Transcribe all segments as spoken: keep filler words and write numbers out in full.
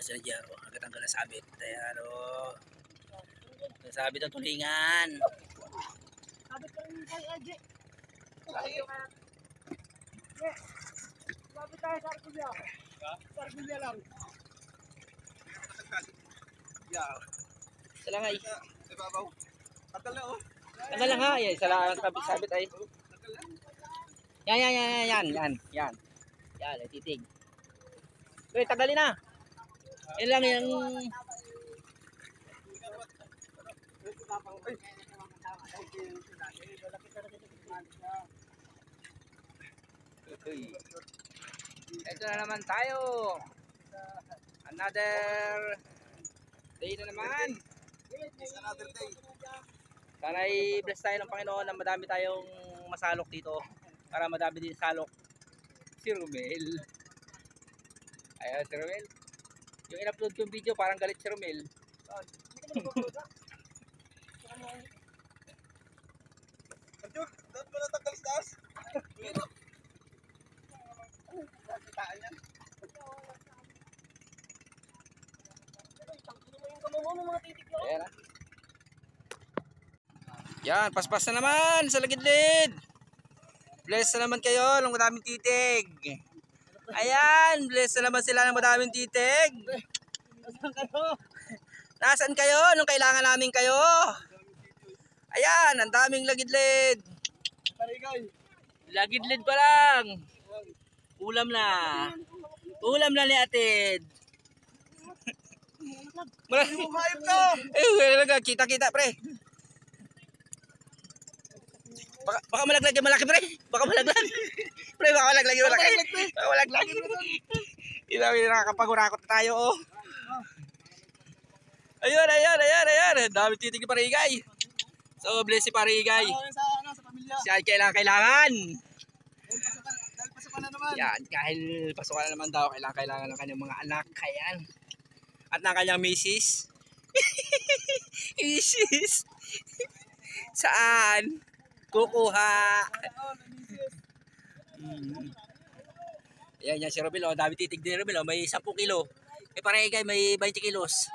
sila dyan. O, nagatanggal na sabit. Ayan o. Nasabit ang tulingan. Sabit ka rin kay L J. Sabit tayo sa Argulya. Sa Argulya lang. Isa lang ay. Ibabaw. Tagal na oh. Tagal lang ha. Yan, isa lang sabit, sabit ay. Yan, yan, yan, yan, yan, yan, yan. Yan, ay titig. Uy, tagalin na. Yan lang yung... Ito na naman tayo. Another day na naman. Another day. Sana i-bless tayo ng Panginoon na madami tayong masalok dito. Para madami din salok si Romel. Ayan si Romel. Yung in-upload kong video parang galit si Romel. Anjur, dapat mo natanggal sa taas. Kitaan yan. Ayan ha. Yan, paspas na naman sa lagid-lid. Bless na naman kayo ng madaming titig. Ayan, bless na naman sila ng madaming titig. Nasaan kayo? Nasaan kayo? Nung kailangan namin kayo? Ayan, ang daming lagid-lid. Parigay. Lagid-lid pa lang. Ulam na. Ulam na ni Atid. Marami. Hayop ka. Eh, kita-kita pre. Baka, baka malaglag yung malaki pre. Baka malaglag. Pre, baka malaglag yung malaki. Baka malaglag. Ilaw yung nakakapag-urakot na tayo oh. Ayun, ayun, ayun, ayun. Dami titig ni Parigay. So, bless si Parigay. Sa ano, sa pamilya. Siya ay kailangan, kailangan. Dahil pasukan na naman. Yan, dahil pasukan na naman daw, kailangan, kailangan ng kanyang mga anak. Ayan. At ng kanyang misis. Misis. Saan? Kukuha. Hmm. Ayan yan si Romel. Oh, dami titig din Romel. Oh, may sampu kilo. May Parigay, may twenty kilos.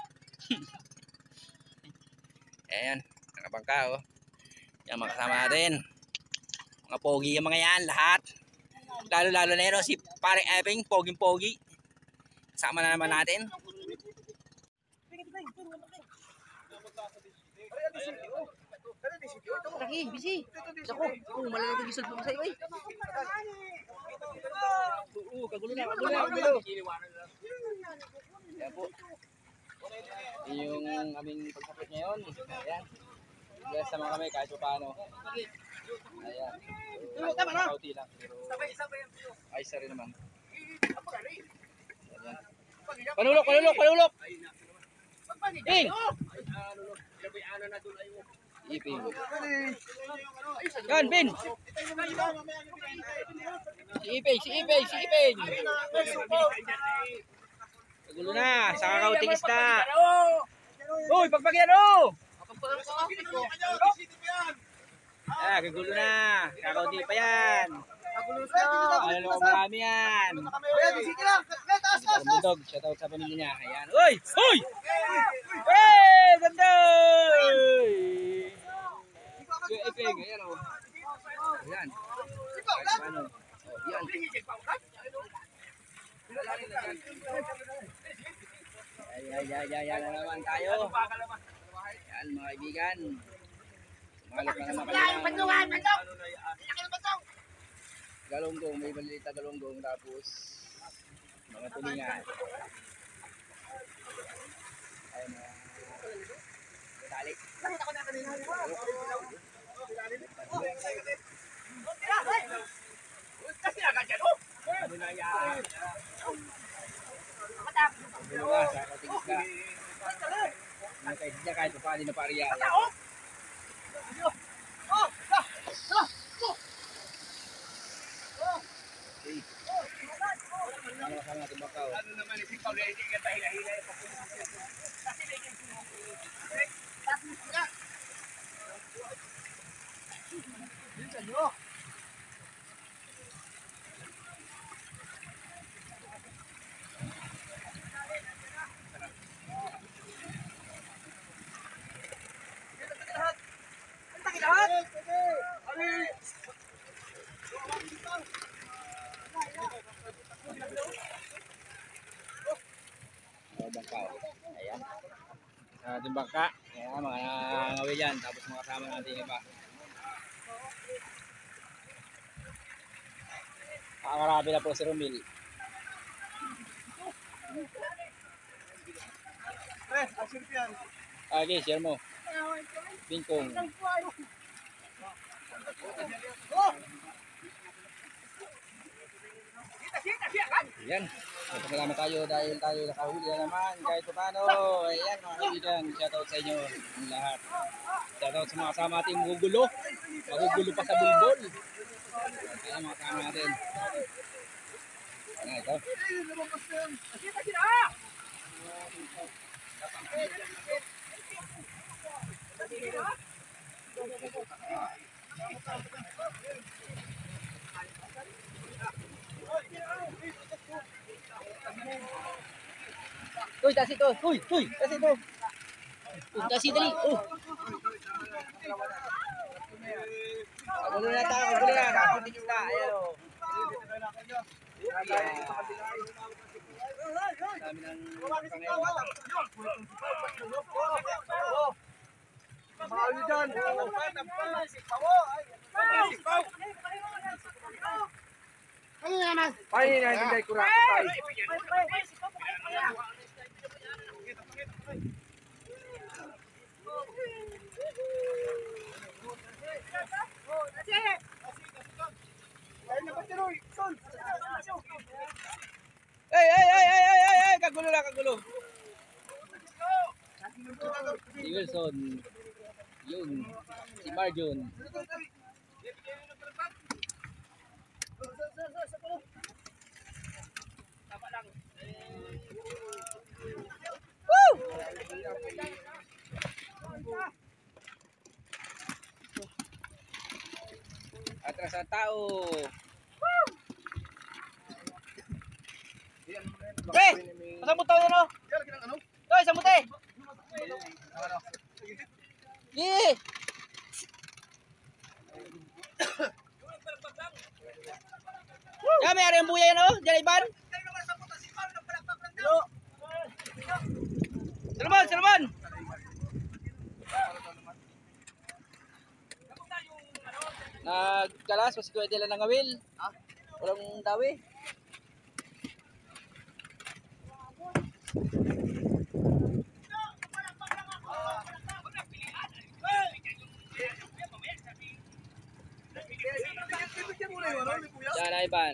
Ayan. Nakabangka oh. Yan mga kasama natin. Mga pogi yung mga yan. Lahat. Lalo lalo na yun. Oh, si Pare Epping. Poging pogi. Kasama na naman natin. Lagi, busy. Ako, oh, malalagay yung cellphone sa iyo eh. Oo, kagulo na, kagulo na, kagulo. Ayan po. Yung aming pagsapit ngayon. Ayan. Bless naman kami kahit pa paano. Ayan. Tama na. Kauti lang. Ayos na rin naman. Ayan. Panulok, panulok, panulok. Ing! Iping. Yan, Bin. Si Iping, si Iping, si Iping. Kagulo na, sa kakauting isda. Uy, pagpagyan o! Ah, kagulo na. Kakauting pa yan. Ano naman marami yan. Bundog, shoutout sa pamilya niya. Ayan. Uy! Uy! Hey! Ganda! Yung epeng, ayan o. Ayan. Ano? Ayan. Ay, ay, ay, ay, na naman tayo. Ayan mga kaibigan. Malok na naman kami ng galonggong, may maliit na galonggong tapos mga tulingan. Ayan na. Dali. Nakita ko na kanina. Kasi agad yan, oh! Ano na yan? Ano nga, sa katingis ka. Ano kahit siya kahit pa paano na pariya. Ano naman isip ko, hindi ka pa hila-hila. Kasi may Bilisan nyo! mga bangka. Oh. Ayan. Sa ating bangka. Ayan, mga nangawil yan. Tapos mga kasama natin iba. Kakarami na po si Romil. Eh, asin yan. Okay, share mo. Bingkong. Ayan. Salamat tayo dahil tayo nakahuli na naman kahit paano. Ayan mga kaibigan, shoutout sa inyo ang lahat. Shoutout sa mga kasama natin magugulo. Magugulo pa sa bulbol. Ayan mga kasama natin. Ayan ito. Uy, tasi to. Uy, uy, tasi to. Uy, tasi dali. Oh. Kagulo na tayo, kagulo na. Nakakunti na. Ayan o. Dami ng pangayon. Mahal nyo dyan. Ano naman? Paano yun ang hindi kurako tayo? Ay, ay, ay, ay, ay, ay, ay, kagulo na, kagulo. Si Wilson. Yun. Si Marjon. Woo! Atras ang tao. Pre! Masang butaw yan o? Oy, sa muti! Yee! Yan, may ari ang buya yan o? Diyan Iban? Salman, Salman! Nagkalas, mas kuwede lang ng awil. Walang dawi. Yan, Iban.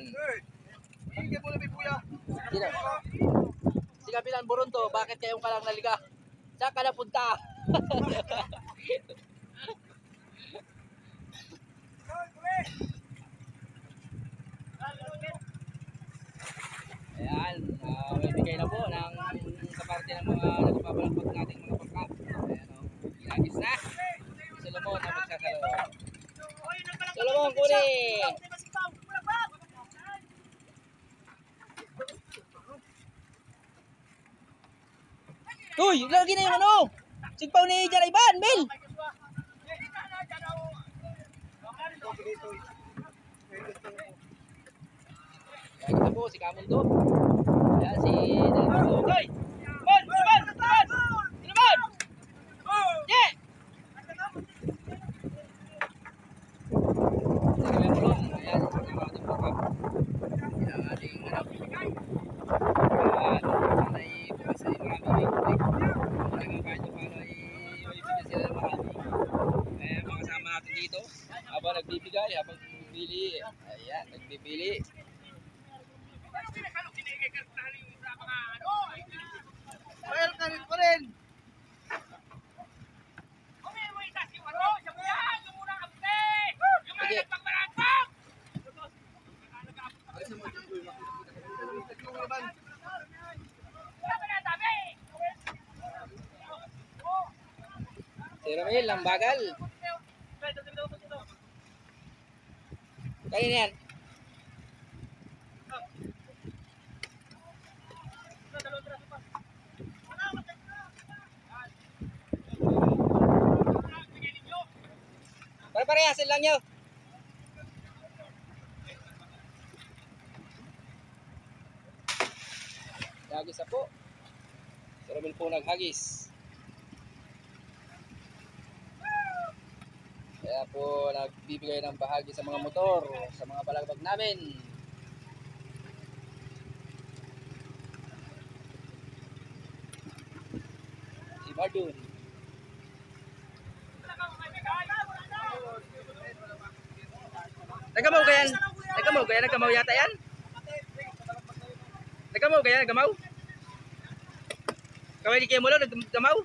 Sino? Si Kapitan Boronto, bakit kayong ka lang naliga? Saan ka napunta? Ayan, uh, may bigay na po ng kaparte ng mga nagpabalakpak nating mga pagka. Ayan o, ginagis na. Solomon na magsasalo. Solomon, kuni! Uy, lagi na yung ano! Sigpaw ni Jan Iban, Mel! Lagi na po si Kamundo. Ayan si Delmado. Hoy! Bon! Bon! Bon! Bon! Yeah! Sige lang po. Ayan, ang ating pakap. Ang ating anak. Ayan, sanay bukas ay marami may kubig. Kaya kahit pa paano ay may bigyan sila ng marami. Ayan, mga kasama natin dito. Habang nagbibigay, habang nagbibili. Ayan, nagbibili. Well, kanin pa rin. Sige. Si Ramil, ang bagal. Kanina yan. Pare-parehasin lang nyo. Lagi sa po. Si Romel po naghagis. Kaya po nagbibigay ng bahagi sa mga motor, sa mga balagbag namin. Si Bardun. Nagamaw ka yan? Nagamaw ka yan? Nagamaw yata yan? Nagamaw ka yan? Nagamaw? Kawai di kayo mo lang, nagamaw?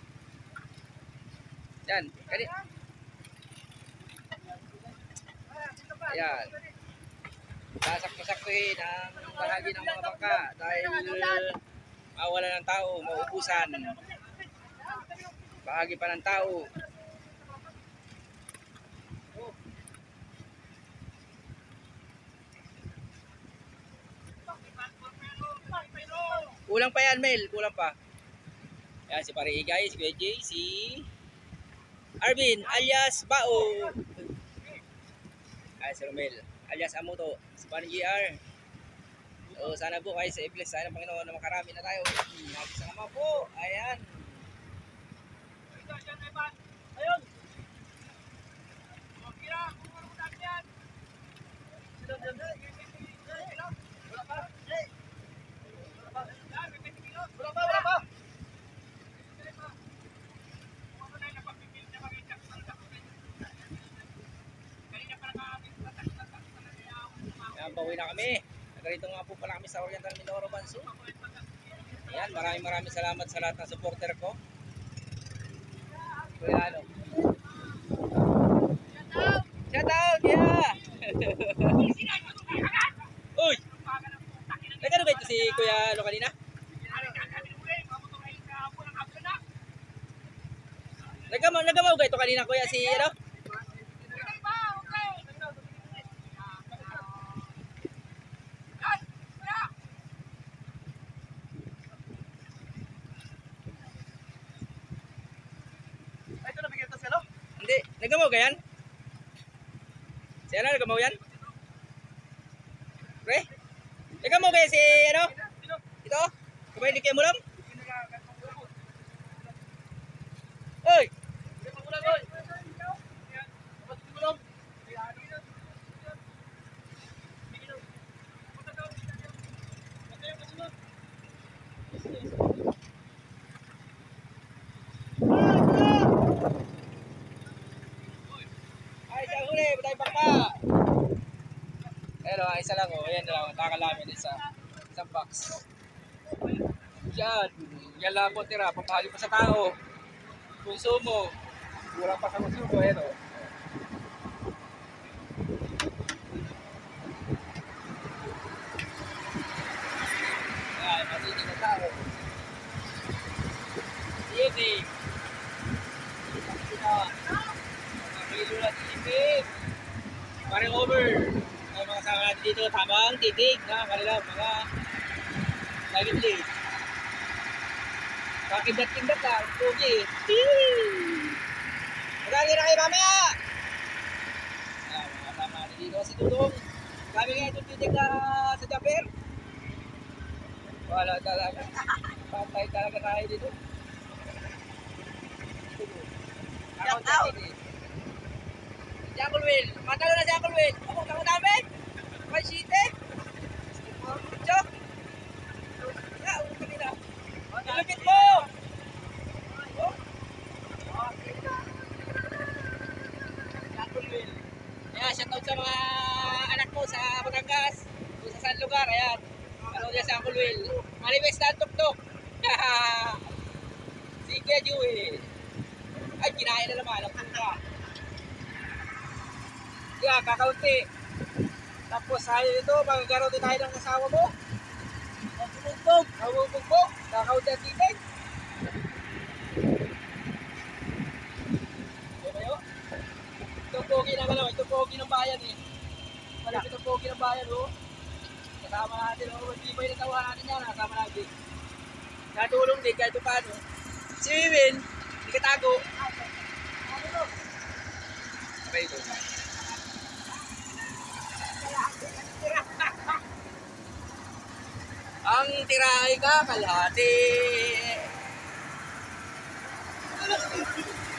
Yan. Kani. Ayan. Sasakto-saktuhin ang bahagi ng mga bangka dahil mawala ng tao, mauubusan. Bahagi pa ng tao. Kulang pa yan, Mel. Kulang pa. Yan, si Pare Igay, si Kuya Jay, si Arvin, alias Bao. Ay, si Romel, alias Amuto. Si Pare G R. So, sana po kayo sa i-bless tayo ng Panginoon na makarami na tayo. Nagsama po. Ayan. Ayun. Ayan, bawi na kami. Nagarito nga po pala kami sa Oriental Mindoro Banso. Ayan, maraming maraming salamat sa lahat ng supporter ko. Kuya ano? Shout out! Yeah! Uy! Nagano ba ito si Kuya ano kanina? Nagamaw, nagamaw ka ito kanina Kuya si ano? Hindi, nagamaw ka yan? Si ano, nagamaw yan? Pre? Nagamaw ka yan si ano? Ito? Kapag hindi kayo mulam? Uy! Patay bangka. Pero isa lang oh, ayan lang, nakakalamin isa isang box. Yan, yan lang po tira, papahali pa sa tao. Konsumo. Kurang pa sa konsumo, ayan oh. Yan, matinig na tao. Yun eh. Kilo na tipid. Parang over. Ay mga kasama natin dito, tamang titig na kanila mga lagitli. Pakindat-kindat lang, pugi. Magkagi na kayo mamaya! Ayan, mga kasama natin dito si Tudong. Kami nga itong titig na sa Japer. Wala talaga. Patay talaga tayo dito. Shout out! Si Uncle Will. Matalo na si Uncle Will. Ako, kamo namin. May site. Chok. Ya, ulo kanina. Ilupit mo. Si Uncle Will. Ayan, shout out sa mga anak ko sa Batangas. Sa San Lugar. Ayan. Ano niya si Uncle Will. Manifest na ang tuk-tuk. Sige, Jewel. Ay, kinain na naman. Ang puta. Yeah, kakaunti. Tapos tayo ito, magagaroon din tayo ng asawa mo. Magbubugbog. Magbubugbog. Kakaunti ang titig. Ito ba yun? Ito pogi ng ano, ito pogi ng bayan eh. Malapit ang pogi ng bayan oh. Kasama natin oh, matibay na tawa natin yan, kasama natin. Natulong din kahit paano. Si Wiwin, hindi ka tago. Okay ito. Ang tira ay kakalahati. anak.